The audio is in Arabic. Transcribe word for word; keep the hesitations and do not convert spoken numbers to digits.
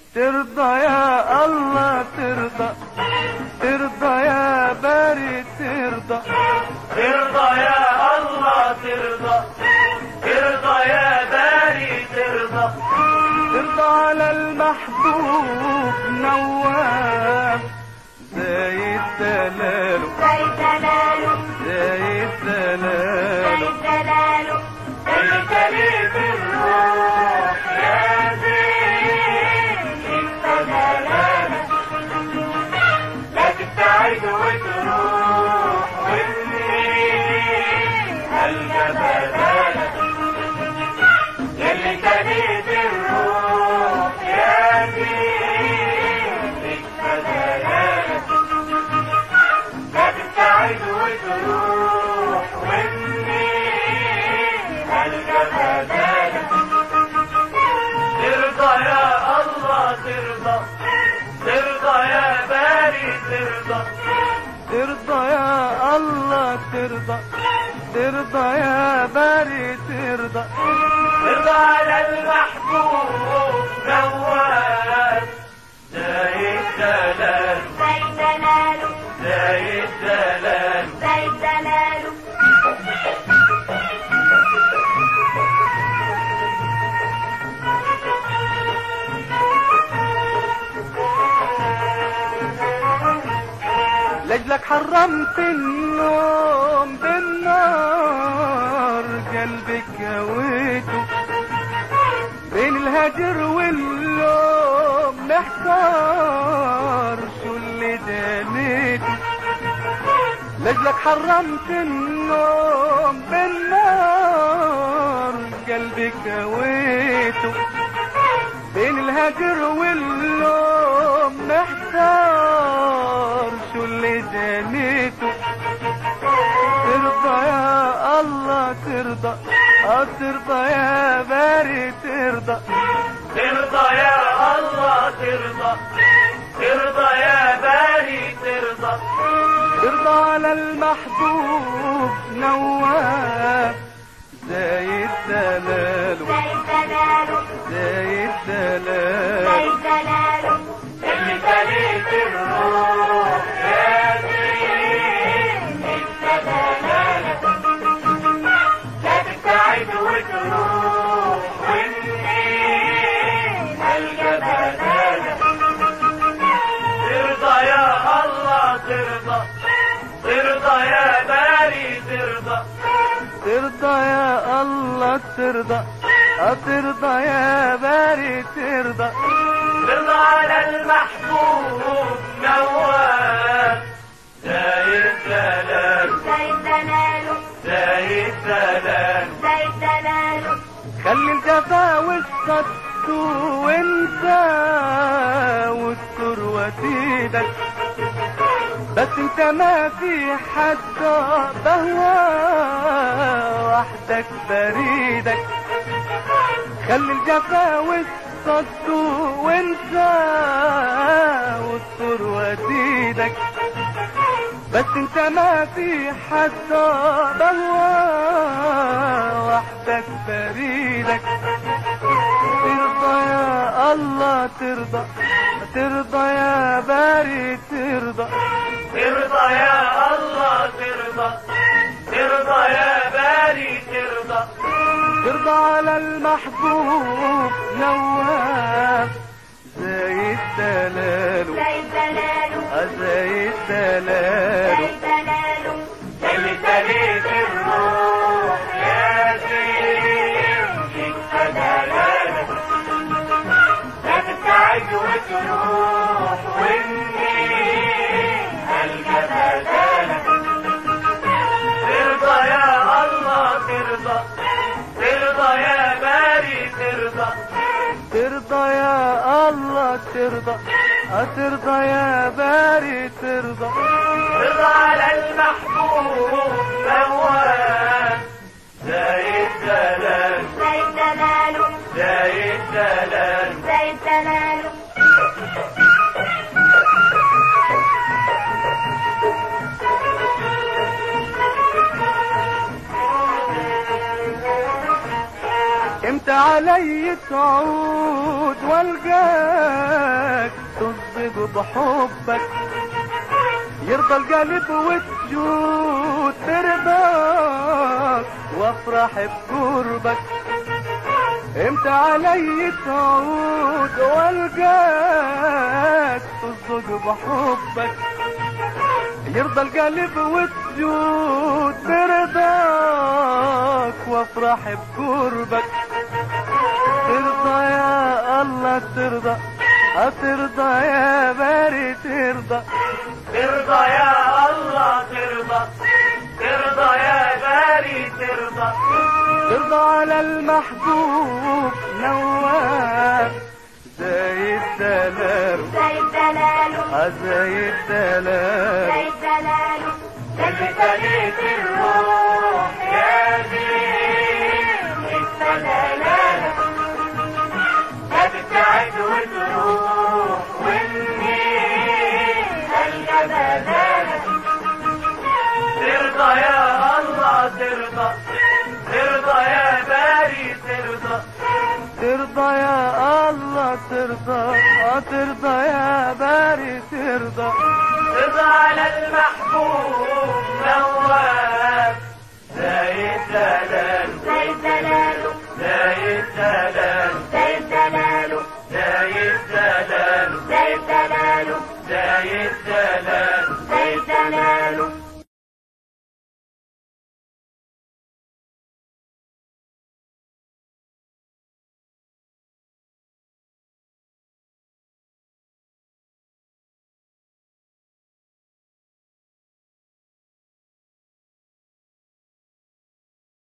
ترضى يا الله ترضى، ترضى يا باري ترضى، ترضى يا الله ترضى، ترضى يا باري ترضى، ترضى على المحبوب نواف زايد دلاله، زايد دلاله، زايد دلاله، زايد دلاله، انت ليه بالروح يا زين انت دلالك، لا تبتعد وتروح والنيل هلقى بدالك، يلي انت ليه بالروح يا زين انت دلالك، لا تبتعد وتروح والنيل هلقى بدالك، ترضى يا الله ترضى، ترضى يا باري ترضى، ترضى يا الله ترضى، ترضى يا باري ترضى، ترضى على المحبوب نواف زايد دلاله، زايد دلاله، زايد دلاله، زايد دلاله. لجلك حرمت النوم بالنار، قلبك هويته بين الهجر واللوم محتار، شو اللي دنيته. لجلك حرمت النوم بالنار، قلبك هويته بين الهجر واللوم محتار، شو اللي جنيته. ترضى يا الله ترضى، اه ترضى يا باري ترضى، ترضى يا الله ترضى، ترضى يا باري ترضى، ترضى على المحبوب نواف زايد دلاله، زايد دلاله، زايد دلاله، زايد دلاله. اللي تليت الروح يا زين انت دلالك، لا تبتعد وتروح والنيل هلقى بدالك، ترضى يا الله ترضى، ترضى يا باري ترضى، ترضى يا الله ترضى، اه ترضى يا باري ترضى، ترضى على المحبوب نواف زايد دلاله، زايد دلاله، زايد دلاله، زايد دلاله. خلي الجفا والصد وانت واستر وسيدك، بس انت ما في حد بهوى وحدك بريدك. خلي الجفا والصد وانت واستر وسيدك، بس انت ما في حد بهوى وحدك بريدك. ترضى يا الله ترضى، ترضى يا باري ترضى، ترضى يا الله ترضى، ترضى يا باري ترضى، ترضى على المحبوب نواف زايد دلاله، زايد دلاله، زايد دلاله، زايد دلاله. اللي تليت الروح يا زين انت دلالك، لا تبتعد وتروح والنيل هلقى بدالك، ترضى يا الله ترضى، ترضى يا باري ترضى، ترضى يا الله ترضى، ترضى يا باري ترضى، ترضى على المحبوب نواف زايد دلاله، زايد دلاله، زايد دلاله، زايد دلاله. امتى علي تعود والقاك تصدق بحبك، يرضى القلب والجود ترضاك وافرح بقربك. امتى علي تعود والقاك تصدق بحبك، يرضى القلب والجود ترضاك وافرح بقربك. ترضى يا الله ترضى، ترضى يا باري ترضى، ترضى يا الله ترضى، ترضى يا باري ترضى، ترضى على المحبوب نواف زي الدلال، زي الدلال، زي الدلال، زي الدلال. اللي تليت الروح يا زين اسم دلالك، لا تبتعد وتروح والنيل هلقى بدالك. ترضى يا الله ترضى، ترضى يا باري ترضى، ترضى يا الله ترضى، ترضى يا باري ترضى. ترضى على المحبوب نواف زي الدلال، زي الدلال،